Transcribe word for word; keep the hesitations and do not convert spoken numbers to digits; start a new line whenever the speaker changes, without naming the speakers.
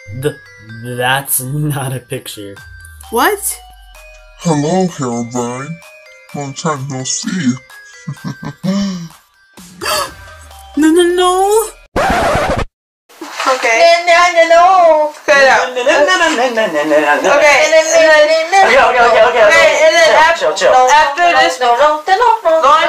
Th that's not a picture.
What?
Hello, Herobrine. Long time no see.
No, no, no.
Okay. No, no, no. Cut it out. Okay. Okay, okay, okay, okay. And then after, after this, go